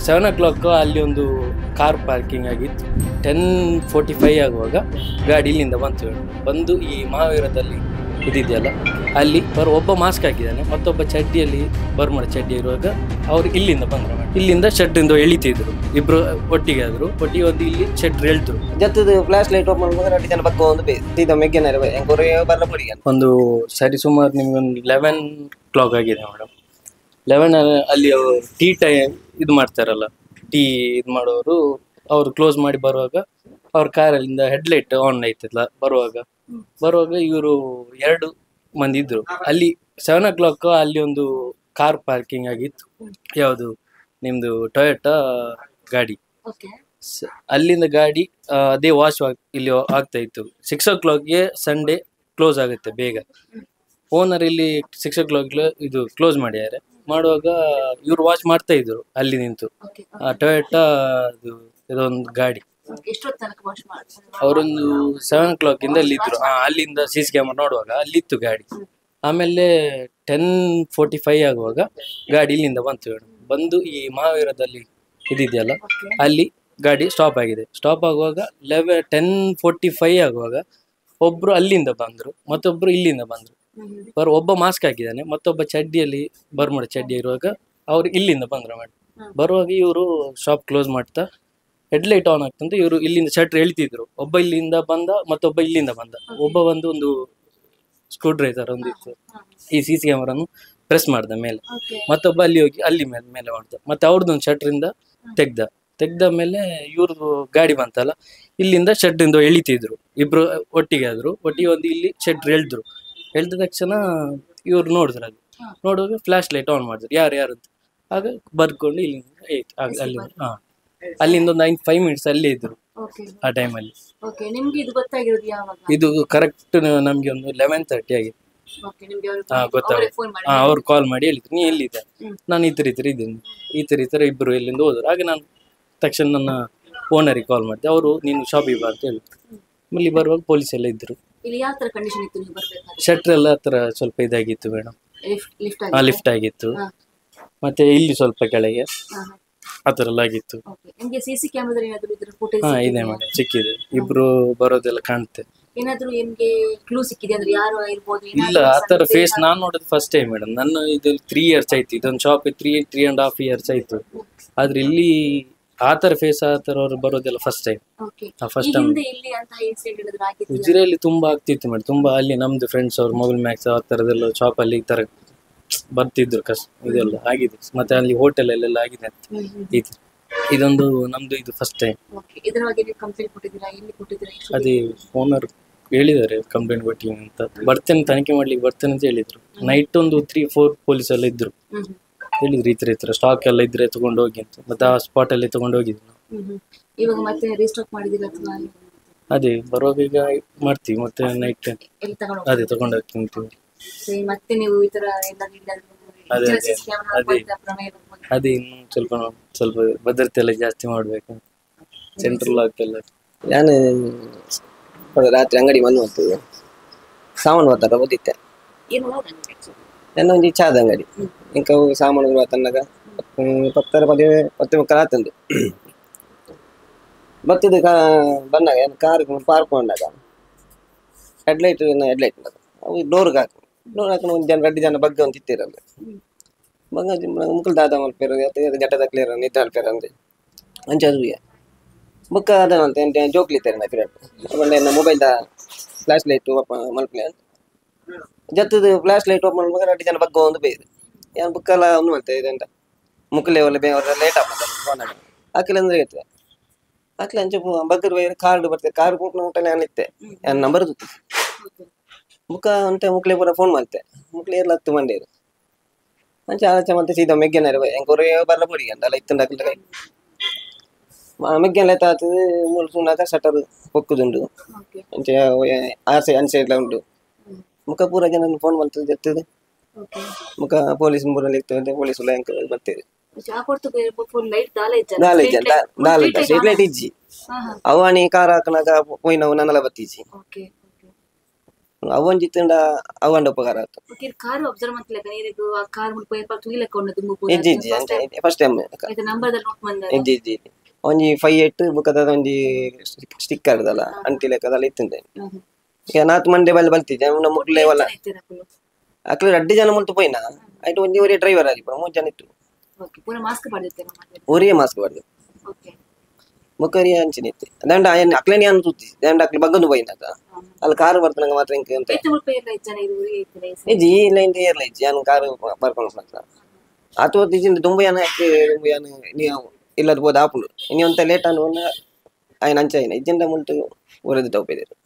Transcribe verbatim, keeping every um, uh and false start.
Seven ಓ clock ಅಲ್ಲಿ ಒಂದು car parking ಆಗಿತ್ತು. ಟೆನ್ ಫೋರ್ಟಿ ಫೈವ್ ಆಗುವಾಗ ಗಾಡಿ ಇಲ್ಲಿಂದ ಬಂತು. ಬಂದು ಈ ಮಹಾವೀರದಲ್ಲಿ ಇದಿದೆಯಲ್ಲ ಅಲ್ಲಿ ಬರೋ ಒಬ್ಬ ಮಾಸ್ಕ್ ಹಾಕಿದ್ದಾನೆ, ಮತ್ತೊಬ್ಬ ಚಡ್ಡಿಯಲ್ಲಿ ಬರ್ಮಡ ಚಡ್ಡಿ ಇರುವಾಗ ಅವ್ರು ಇಲ್ಲಿಂದ ಬಂದ್ರು. ಇಲ್ಲಿಂದ ಶೆಡ್ಡಿಂದ ಎಳಿತಿದ್ರು, ಇಬ್ರು ಒಟ್ಟಿಗೆ ಆದ್ರು. ಒಟ್ಟಿಗೆ ಒಂದು ಇಲ್ಲಿ ಶೆಡ್ ಎಳ್ದ್ರು. ಜತ್ತದು ಫ್ಲಾಶ್ ಲೈಟ್ ಓಪನ್ ಮಾಡಿದ್ರೆ ಎರಡು ಜನ ಬಗ್ಗ ಒಂದು ಸೀದಾ ಮೆಗ್ಗೆನ ಬರಪಡಿ ಒಂದು ಸರಿ ಸುಮಾರು ನಿಮ್ಗೆ ಒಂದು ಲೆವೆನ್ ಕ್ಲಾಕ್ ಆಗಿದೆ ಮೇಡಮ್. ಲೆವೆನ್ ಅಲ್ಲಿ ಟೀ ಟೈಮ್ ಇದು ಮಾಡ್ತಾರಲ್ಲ, ಟೀ ಇದು ಮಾಡೋರು ಅವ್ರು ಕ್ಲೋಸ್ ಮಾಡಿ ಬರುವಾಗ ಅವ್ರ ಕಾರಲ್ಲಿಂದ ಹೆಡ್ಲೈಟ್ ಆನ್ ಆಯ್ತಲ್ಲ ಬರುವಾಗ ಬರುವಾಗ ಇವರು ಎರಡು ಮಂದಿ ಇದ್ರು. ಅಲ್ಲಿ ಸೆವೆನ್ ಓ ಕ್ಲಾಕ್ ಅಲ್ಲಿ ಒಂದು ಕಾರ್ ಪಾರ್ಕಿಂಗ್ ಆಗಿತ್ತು. ಯಾವುದು ನಿಮ್ದು ಟೊಯೋಟಾ ಗಾಡಿ. ಅಲ್ಲಿಂದ ಗಾಡಿ ಅದೇ ವಾಶ್ ಇಲ್ಲಿ ಆಗ್ತಾ ಇತ್ತು. ಸಿಕ್ಸ್ ಓ ಕ್ಲಾಕ್ಗೆ ಸಂಡೇ ಕ್ಲೋಸ್ ಆಗುತ್ತೆ ಬೇಗ. ಓನರ್ ಇಲ್ಲಿ ಸಿಕ್ಸ್ ಓ ಕ್ಲಾಕ್ ಇದು ಕ್ಲೋಸ್ ಮಾಡಿದ್ದಾರೆ. ಮಾಡುವಾಗ ಇವ್ರು ವಾಚ್ ಮಾಡ್ತಾ ಇದ್ರು ಅಲ್ಲಿ ನಿಂತು. ಆ ಟೊಯೋಟಾ ಇದೊಂದು ಗಾಡಿ ಅವರೊಂದು ಸೆವೆನ್ ಓ ಕ್ಲಾಕ್ ಇಂದ ಅಲ್ಲಿ ಇದ್ರು. ಅಲ್ಲಿಂದ ಸಿ ಸಿ ಕ್ಯಾಮರಾ ನೋಡುವಾಗ ಅಲ್ಲಿತ್ತು ಗಾಡಿ. ಆಮೇಲೆ ಟೆನ್ ಫೋರ್ಟಿ ಫೈವ್ ಆಗುವಾಗ ಗಾಡಿ ಇಲ್ಲಿಂದ ಬಂತು. ಬಂದು ಈ ಮಹಾವೀರದಲ್ಲಿ ಇದಿದೆಯಲ್ಲ ಅಲ್ಲಿ ಗಾಡಿ ಸ್ಟಾಪ್ ಆಗಿದೆ. ಸ್ಟಾಪ್ ಆಗುವಾಗ ಲೆವೆನ್ ಟೆನ್ ಫೋರ್ಟಿ ಫೈವ್ ಆಗುವಾಗ ಒಬ್ರು ಅಲ್ಲಿಂದ ಬಂದ್ರು, ಮತ್ತೊಬ್ರು ಇಲ್ಲಿಂದ ಬಂದ್ರು. ಬರ್ ಒಬ್ಬ ಮಾಸ್ಕ್ ಹಾಕಿದ್ದಾನೆ, ಮತ್ತೊಬ್ಬ ಚಡ್ಡಿಯಲ್ಲಿ ಬರ್ಮಡ ಚಡ್ಡಿ ಇರುವಾಗ ಅವ್ರು ಇಲ್ಲಿಂದ ಬಂದ್ರು. ಮಾಡಿ ಬರುವಾಗ ಇವರು ಶಾಪ್ ಕ್ಲೋಸ್ ಮಾಡ್ತಾ ಹೆಡ್ಲೈಟ್ ಆನ್ ಆಗ್ತಂತ ಇವರು ಇಲ್ಲಿಂದ ಶಟ್ರ್ ಎಳಿತಿದ್ರು. ಒಬ್ಬ ಇಲ್ಲಿಂದ ಬಂದ, ಮತ್ತೊಬ್ಬ ಇಲ್ಲಿಂದ ಬಂದ. ಒಬ್ಬ ಬಂದು ಒಂದು ಸ್ಕ್ರೂ ಡ್ರೈವರ್ ಒಂದು ಇತ್ತು, ಈ ಸಿ ಸಿ ಕ್ಯಾಮರಾನು ಪ್ರೆಸ್ ಮಾಡ್ದ ಮೇಲೆ. ಮತ್ತೊಬ್ಬ ಅಲ್ಲಿ ಹೋಗಿ ಅಲ್ಲಿ ಮೇಲೆ ಮೇಲೆ ಮಾಡ್ದ. ಮತ್ತೆ ಅವ್ರದ್ದೊಂದು ಶಟ್ರಿಂದ ತೆಗ್ದ. ತೆಗ್ದ ಮೇಲೆ ಇವ್ರದ್ದು ಗಾಡಿ ಬಂತಲ್ಲ, ಇಲ್ಲಿಂದ ಶೆಡ್ಡಿಂದ ಎಳಿತಿದ್ರು. ಇಬ್ರು ಒಟ್ಟಿಗೆ ಆದ್ರು. ಒಟ್ಟಿಗೆ ಒಂದು ಇಲ್ಲಿ ಶೆಡ್ ಎಳ್ದ್ರು. ಎಳ್ದ ತಕ್ಷಣ ಇವ್ರು ನೋಡಿದ್ರು. ಅದು ನೋಡುವಾಗ ಫ್ಲಾಶ್ ಲೈಟ್ ಆನ್ ಮಾಡಿದ್ರು, ಯಾರು ಯಾರದ್ದು. ಆಗ ಬರ್ಕೊಂಡು ಇಲ್ಲಿಂದ ಆಯ್ತು. ಅಲ್ಲಿ ಹಾ ಅಲ್ಲಿಂದ ಒಂದು ಐದು ಫೈವ್ ಮಿನಿಟ್ಸ್ ಅಲ್ಲೇ ಇದ್ರು ಆ ಟೈಮಲ್ಲಿ. ಇದು ಕರೆಕ್ಟ್ ನಮ್ಗೆ ಒಂದು ಲೆವೆನ್ ತರ್ಟಿ ಆಗಿತ್ತು. ಹಾ ಗೊತ್ತಾಗುತ್ತೆ. ಹಾ ಅವ್ರು ಕಾಲ್ ಮಾಡಿ ಹೇಳಿದ್ರು, ನೀ ಎಲ್ಲಿದ್ದೆ? ನಾನು ಈ ತರ ಈ ತರ ಇದ್ದೀನಿ, ಈ ತರ ಈ ತರ ಇಬ್ರು ಎಲ್ಲಿಂದ ಹೋದ್ರು. ಹಾಗೆ ನಾನು ತಕ್ಷಣ ನನ್ನ ಓನರಿಗೆ ಕಾಲ್ ಮಾಡಿದೆ. ಅವರು ನೀನು ಶಾಪಿಗೆ ಬಾ ಅಂತ ಹೇಳಿದ್ರು. ಇಲ್ಲಿ ಬರುವಾಗ ಪೊಲೀಸ್ ಎಲ್ಲ ಇದ್ರು. ಶಟ್ರ್ ಎಲ್ಲ ಹತ್ರ ಸ್ವಲ್ಪ ಇದಾಗಿತ್ತು ಮೇಡಮ್. ಹಾ ಲಿಫ್ಟ್ ಆಗಿತ್ತು. ಮತ್ತೆ ಇಲ್ಲಿ ಸ್ವಲ್ಪ ಕೆಳಗೆ ಆತರ ಎಲ್ಲ ಆಗಿತ್ತು. ಹಾ ಇದೆ ಮೇಡಮ್, ಸಿಕ್ಕಿದೆ. ಇಬ್ರು ಬರೋದೆಲ್ಲ ಕಾಣುತ್ತೆ. ಇಲ್ಲ ಆತರ ಫೇಸ್ ನಾನು ನೋಡೋದು ಫಸ್ಟ್ ಟೈಮ್ ಮೇಡಮ್. ನನ್ನ ಇದು ತ್ರೀ ಇಯರ್ಸ್ ಆಯ್ತು ಇದೊಂದು shop, three three and half years ಆಯ್ತು. ಆದ್ರೆ ಇಲ್ಲಿ ಆತರ ಫೇಸ್ ಆತರ ಅವ್ರು ಬರೋದೆಲ್ಲ ಫಸ್ಟ್ ಟೈಮ್. ಫಸ್ಟ್ ಟೈಮ್ ಉಜಿರೆಯಲ್ಲಿ ತುಂಬಾ ಆಗ್ತಿತ್ತು ಮೇಡಮ್. ತುಂಬಾ ಅಲ್ಲಿ ನಮ್ದು ಫ್ರೆಂಡ್ಸ್ ಅವ್ರು ಮೊಬೈಲ್ ಮ್ಯಾಕ್ಸ್ ಆ ತರದೆಲ್ಲ ಶಾಪ್ ಅಲ್ಲಿ ಈ ತರ ಬರ್ತಿದ್ರು. ಕಷ್ಟ ಇದೆಲ್ಲ ಆಗಿದೆ. ಮತ್ತೆ ಅಲ್ಲಿ ಹೋಟೆಲ್ ಅಲ್ಲೆಲ್ಲ ಆಗಿದೆ ಅಂತ. ಇದು ಇದೊಂದು ನಮ್ದು ಇದು ಫಸ್ಟ್ ಟೈಮ್. ಅದೇ ಓನರ್ ಹೇಳಿದ್ದಾರೆ ಕಂಪ್ಲೇಂಟ್ ಕೊಟ್ಟಿದ್ದೀನಿ ಅಂತ. ಬರ್ತೇನೆ ತನಿಖೆ ಮಾಡ್ಲಿಕ್ಕೆ ಬರ್ತೇನೆ ಅಂತ ಹೇಳಿದ್ರು. ನೈಟ್ ಒಂದು ತ್ರೀ ಫೋರ್ ಪೊಲೀಸ್ ಎಲ್ಲ ಇದ್ರು. ಹೇಳಿದ್ರು ಈ ತರ ಈ ತರ ಸ್ಟಾಕ್ ಎಲ್ಲ ಇದ್ರೆ ತಗೊಂಡು ಹೋಗಿ ಅಂತ. ಮತ್ತೆ ಆ ಸ್ಪಾಟ್ ಅಲ್ಲಿ ತಗೊಂಡು ಹೋಗಿದ್ವಿ. ಅದೇ ಬರುವಾಗ ಈಗ ಮಾಡ್ತೀವಿ. ಮತ್ತೆ ನೈಟ್ ಅದೇ ತಗೊಂಡು ಹೋಗ್ತೀನಿ. ಅದೇ ಅದೇ ಅದೇ ಇನ್ನು ಸ್ವಲ್ಪ ಸ್ವಲ್ಪ ಭದ್ರತೆ ಎಲ್ಲ ಜಾಸ್ತಿ ಮಾಡ್ಬೇಕು. ಸೆಂಟ್ರಲ್ ಆಗ್ತಿಲ್ಲ. ನಾನು ರಾತ್ರಿ ಅಂಗಡಿ ಬಂದು ಹೋಗ್ತದೆ ಸಾಮಾನು ಬರ್ತಾರ ಓದಿತ್ತೆ. ನನ್ನ ಒಂದು ಚಾದ ಅಂಗಡಿ ಇಂಕ ಸಾಮಾನುಗಳು ತನ್ನಾಗ ಪತ್ತರ ಪದೇ ಪತ್ತೆ ಮುಕ್ಕಲು ಆತಂದು ಬತ್ತಿದ ಕಾ ಬಂದಾಗ ಕಾರ್ ಪಾರ್ಕ್ ಬಂದಾಗ ಹೆಡ್ಲೈಟ್ ಹೆಡ್ಲೈಟ್ ಅವು ಡೋರ್ಗೆ ಹಾಕಿ ಡೋರ್ ಹಾಕೊಂಡು ಒಂದು ಜನ ಎರಡು ಜನ ಬಗ್ಗೆ ಒಂದು ಇತ್ತಿರಲ್ಲ ಬಂಗ ಮುಕ್ಕಲು ದಾದ ಮಲ್ಪೇರ ಜಟದ ಕ್ಲಿಯರ್ ನಿದ್ದ ಮಲ್ಪೇರ ಅಂದೆ ಅಂಚದುಗೆ ಬುಕ್ಕ ಅದಂತೆ ಎಂಟು ಜೋಕ್ಲಿತ್ತಾರೆ ನಾ ಪಿರಟ್ ಆಮೇಲೆ ಮೊಬೈಲ್ ದ ಫ್ಲಾಶ್ ಲೈಟ್ ಮಲ್ಪಲೆ ಜತ್ತದು ಫ್ಲಾಶ್ ಲೈಟ್ ಓಪನ್ ಮಾಡುವಾಗ ಎರಡು ಜನ ಬಗ್ಗ ಒಂದು ಬೇಯ್ದು ಏನು ಬುಕ್ಕೆಲ್ಲ ಒಂದು ಮಾಡ್ತಾರೆ ಇದಂತ ಮುಕ್ಕಲೆ ಒಳ್ಳೆ ಬೇ ಅವ್ರ ಲೇಟ್ ಆಗ್ತದೆ ಫೋನ್ ಆಗಿ ಹಾಕಿಲ್ಲ ಅಂದ್ರೆ ಇರ್ತದೆ ಹಾಕ್ಲಿ ಅಂಚೆ ಬಗ್ಗರು ಬೇರೆ ಕಾರ್ಡ್ ಬರ್ತದೆ ಕಾರ್ ಕೊಟ್ಟು ಊಟನೇ ಅನಿತ್ತೆ ಏನು ನಂಬರ್ ಗೊತ್ತು ಮುಖ ಅಂತೆ ಮುಕ್ಲೆ ಪೂರ ಫೋನ್ ಮಾಡ್ತೆ ಮುಕ್ಲೆ ಎಲ್ಲ ಹತ್ತು ಮಂಡೇರು ಅಂಚೆ ಆಚೆ ಮತ್ತೆ ಸೀದಾ ಮೆಗ್ಗೆನ ಹೆಂಗೊರೇ ಬರಲ ಪಡಿ ಅಂತ ಅಲ್ಲ ಇತ್ತಂದು ಹಾಕಿಲ್ಲ ಕೈ ಮೆಗ್ಗೆಲ್ಲ ಎತ್ತಾಗ್ತದೆ ಮೂರು ಸುಣ್ಣಾಕ ಶಟರ್ ಹೊಕ್ಕುದುಂಡು ಅಂಚೆ ಆರ್ ಸೈಡ್ ಅನ್ ಸೈಡ್ ಎಲ್ಲ ಉಂಟು ಮುಖ ಪೂರ ಜನ ಫೋನ್ ಮಾಡ್ತದೆ ಜತ್ತದು ಮುಖ ಪೊಲೀಸ್ ಮೂರಲ್ಲಿ ಇರ್ತದೆ ಪೊಲೀಸ್ ಎಲ್ಲ ಹೆಂಗೆ ಬರ್ತೇವೆ ಸ್ಟ್ರೀಟ್ ಲೈಟ್ ಇಜ್ಜಿ ಅವಾಣಿ ಕಾರ್ ಹಾಕನಾಗ ಪೋಯ್ ನಾವು ನನ್ನೆಲ್ಲ ಬತ್ತೀಜಿ ಅವೊಂಜಿತ್ತಂಡ ಅವಂಡ ಉಪಕಾರ ಆಯ್ತು. ಓಕೆ ಕಾರ್ ಅಬ್ಸರ್ವ್ ಮಾಡ್ತಿಲ್ಲ ನೀರಿಗೂ ಆ ಕಾರ್ ಮುಲ್ಪ ಏರ್ಪಾಟ್ ತುಗಿಲಕ್ಕ ಉಂಡು ತುಂಬು ಇಜ್ಜಿ ಇಜ್ಜಿ ಫಸ್ಟ್ ಟೈಮ್ ಇದು ನಂಬರ್ ದಲ್ಲಿ ನೋಟ್ ಬಂದ ಇಜ್ಜಿ ಇಜ್ಜಿ ಒಂಜಿ ಫೈವ್ ಏಟ್ ಬುಕ್ಕದ ಒಂಜಿ ಸ್ಟಿಕ್ಕರ್ ಅದಲ್ಲ ಅಂಟಿ ಲೆಕ್ಕದಲ್ಲ ಇತ್ತಂದೆ ಈಗ ನಾತ್ ಮಂಡೆ ಬಲ್ಲಿ ಬಲ್ತಿದ್ದೆ ನಮ್ಮ ಮುಗ್ಲೆ ವಲ್ಲ ಅಕ್ಲೆ ರಡ್ಡು ಜನ ಮುಲ್ತು ಪೋಯ್ನ ಆಯ್ತು ಒಂಜಿ ಒರಿ ಡ್ರೈವರ್ ಆಗಿ ಮೂರು ಜನ ಇತ್ತು. ಓಕೆ ಪೂರ ಮಾಸ್ಕ್ ಪಡೆದಿತ್ತೇನೆ ಮಾಡಿ ಒರಿಯೇ ಮಾಸ್ಕ್ ಬರ್ದು ಓಕೆ ಮುಖರಿ ಅಂಚಿನಿತ್ತು ದಂಡ ಅಯ್ಯನ್ ಅಕ್ಲೇನಿ ಅನ್ನು ತುತ್ತಿ ದಂಡ ಅಕ್ಲೆ ಬಗ್ಗನು ಪೋಯ್ನಾಗ ಅಲ್ಲಿ ಕಾರು ಬರ್ತನಂಗ ಮಾತ್ರ ಇಂಕ ಅಂತ ಎಷ್ಟು ಮುಲ್ಪ ಏರ್ಲ ಜನ ಇದು ಊರಿಗೆ ಇತ್ತಿಲ್ಲ ಇಜ್ಜಿ ಈ ಲೈನ್ ಏರ್ಲ ಇಜ್ಜಿ ನಾನು ಕಾರು ಬರ್ಕೊಂಡು ಮಾತ್ರ ಆತು ಇಜ್ಜಿಂದ ತುಂಬ ಜನ ಯಾಕೆ ತುಂಬ ಜನ ನೀವು ಇಲ್ಲದ ಬೋದು ಆಪುಂಡು ಇನ್ನು ಅಂತ ಲೇಟ್ ಅನ್ನು ఆయన అంచైన ఇజ్జెండ ముంటు ఊరది తోపేదారు